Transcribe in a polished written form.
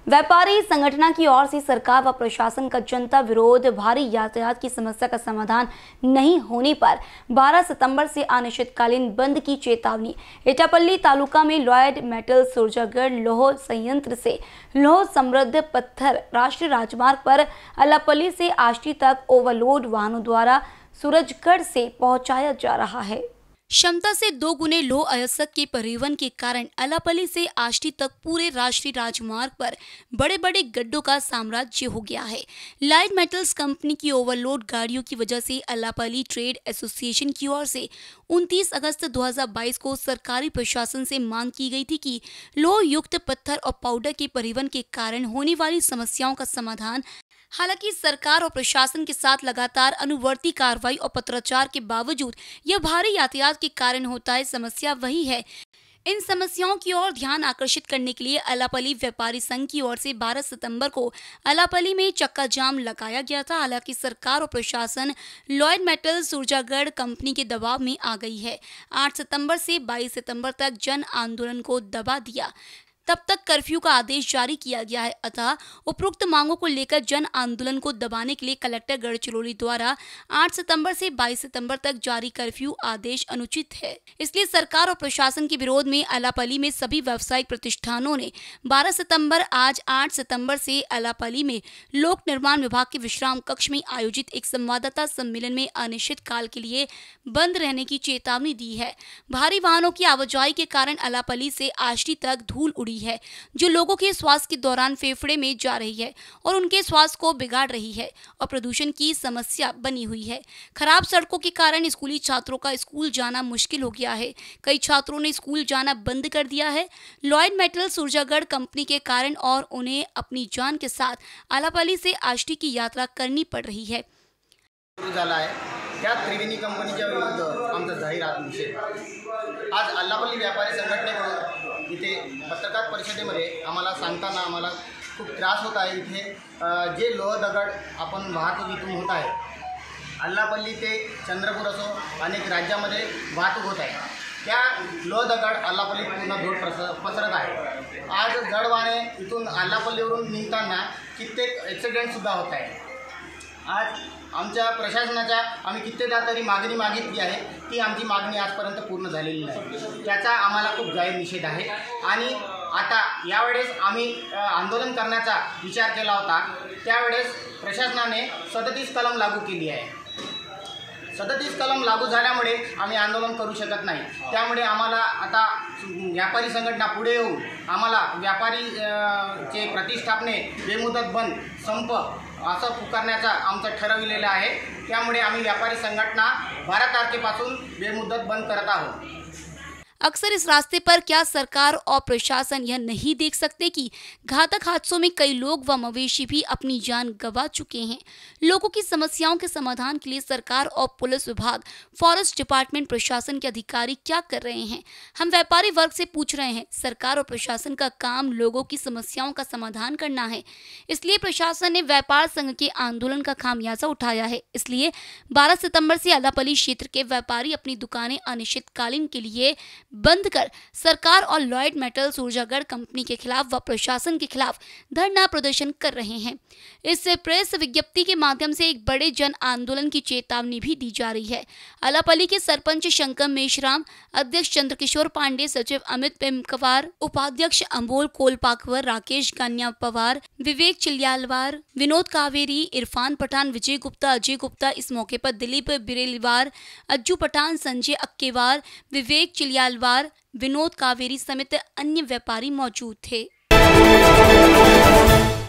व्यापारी संगठन की ओर से सरकार व प्रशासन का जनता विरोध भारी यातायात की समस्या का समाधान नहीं होने पर 12 सितंबर से अनिश्चितकालीन बंद की चेतावनी। एटापल्ली तालुका में लॉयड मेटल सुरजागढ़ लौह संयंत्र से लौह समृद्ध पत्थर राष्ट्रीय राजमार्ग पर अल्लापल्ली से आष्टी तक ओवरलोड वाहनों द्वारा सूरजगढ़ से पहुंचाया जा रहा है। क्षमता से 2 गुने लौह अयस्क के परिवहन के कारण अल्लापल्ली से आष्टी तक पूरे राष्ट्रीय राजमार्ग पर बड़े बड़े गड्ढों का साम्राज्य हो गया है। लॉयड मेटल्स कंपनी की ओवरलोड गाड़ियों की वजह से अल्लापल्ली ट्रेड एसोसिएशन की ओर से 29 अगस्त 2022 को सरकारी प्रशासन से मांग की गई थी कि लौह युक्त पत्थर और पाउडर के परिवहन के कारण होने वाली समस्याओं का समाधान। हालांकि सरकार और प्रशासन के साथ लगातार अनुवर्ती कार्रवाई और पत्राचार के बावजूद यह भारी यातायात के कारण होता है समस्या वही है। इन समस्याओं की ओर ध्यान आकर्षित करने के लिए अल्लापल्ली व्यापारी संघ की ओर से 12 सितंबर को अल्लापल्ली में चक्का जाम लगाया गया था। हालांकि सरकार और प्रशासन लॉयड मेटल सुरजागढ़ कंपनी के दबाव में आ गई है। 8 सितंबर से 22 सितंबर तक जन आंदोलन को दबा दिया, तब तक कर्फ्यू का आदेश जारी किया गया है। अतः उपरोक्त मांगों को लेकर जन आंदोलन को दबाने के लिए कलेक्टर गढ़चिरौली द्वारा 8 सितंबर से 22 सितंबर तक जारी कर्फ्यू आदेश अनुचित है। इसलिए सरकार और प्रशासन के विरोध में अल्लापल्ली में सभी व्यावसायिक प्रतिष्ठानों ने 12 सितंबर आज 8 सितंबर से अल्लापल्ली में लोक निर्माण विभाग के विश्राम कक्ष में आयोजित एक संवाददाता सम्मेलन में अनिश्चित काल के लिए बंद रहने की चेतावनी दी है। भारी वाहनों की आवाजाही के कारण अल्लापल्ली से आष्टी तक धूल उड़ी है, जो लोगों के स्वास्थ्य के दौरान फेफड़े में जा रही है और उनके स्वास्थ्य को बिगाड़ रही है और प्रदूषण की समस्या बनी हुई है। खराब सड़कों के कारण स्कूली छात्रों का स्कूल जाना मुश्किल हो गया है। कई छात्रों ने स्कूल जाना बंद कर दिया है लॉयड मेटल सुरजागढ़ कंपनी के कारण और उन्हें अपनी जान के साथ अल्लापल्ली से आष्टी की यात्रा करनी पड़ रही है। त्या त्रिवेणी कंपनीच्या विरुद्ध आमचा जाहीर निषेध आज अल्लापल्ली व्यापारी संघटनेकडून इथे पत्रकार परिषदेमध्ये आम्हाला सांगताना आम्हाला खूप त्रास होत आहे। इथे जे लोह दगड आपण वाहतूक इथून होत आहे अल्लापल्ली ते चंद्रपूर असो अनेक राज्यामध्ये वाहतूक होत आहे, त्या लोह दगड अल्लापल्ली पूर्ण धूळ पसरत आहे। आज जडवाने इथून अल्लापल्लीवरून निघताना कित्येक ॲक्सिडेंटसुद्धा होत आहे। आज आमच्या प्रशासनाच्या आम्ही कित्येकदा तरी मागणी मागितली आहे, ती आमची मागणी आजपर्यंत पूर्ण झालेली नाही। त्याचा आम्हाला खूप जाहीर निषेध आहे आणि आता यावेळेस आम्ही आंदोलन करण्याचा विचार केला होता। त्यावेळेस प्रशासनाने 37 कलम लागू केली आहे। 37 कलम लागू झाल्यामुळे आम्ही आंदोलन करू शकत नाही। त्यामुळे आम्हाला आता व्यापारी संघटना पुढे येऊन आम्हाला व्यापारी चे प्रतिष्ठापने बेमुदत बंद संप असं पुकारण्याचा आमचं ठरविलेलं आहे। त्यामुळे आम्ही व्यापारी संघटना 12 तारखेपासून बेमुदत बंद करत आहोत। अक्सर इस रास्ते पर क्या सरकार और प्रशासन यह नहीं देख सकते कि घातक हादसों में कई लोग व मवेशी भी अपनी जान गंवा चुके हैं। लोगों की समस्याओं के समाधान के लिए सरकार और पुलिस विभाग, फॉरेस्ट डिपार्टमेंट, प्रशासन के अधिकारी क्या कर रहे हैं? हम व्यापारी वर्ग से पूछ रहे हैं। सरकार और प्रशासन का काम लोगों की समस्याओं का समाधान करना है, इसलिए प्रशासन ने व्यापार संघ के आंदोलन का खामियाजा उठाया है। इसलिए 12 सितंबर से अल्लापल्ली क्षेत्र के व्यापारी अपनी दुकानें अनिश्चितकालीन के लिए बंद कर सरकार और लॉयड मेटल सुरजागढ़ कंपनी के खिलाफ व प्रशासन के खिलाफ धरना प्रदर्शन कर रहे हैं। इस प्रेस विज्ञप्ति के माध्यम से एक बड़े जन आंदोलन की चेतावनी भी दी जा रही है। अल्लापल्ली के सरपंच शंकर मेश्राम, अध्यक्ष चंद्रकिशोर पांडे, सचिव अमित पेमकवार, उपाध्यक्ष अमोल कोलपाकवर, राकेश गान्या पवार, विवेक चिलियालवार, विनोद कावेरी, इरफान पठान, विजय गुप्ता, अजय गुप्ता, इस मौके पर दिलीप बिरेलीवार, अज्जू पठान, संजय अक्केवार, विवेक चिलियालवार, विनोद कावेरी समेत अन्य व्यापारी मौजूद थे।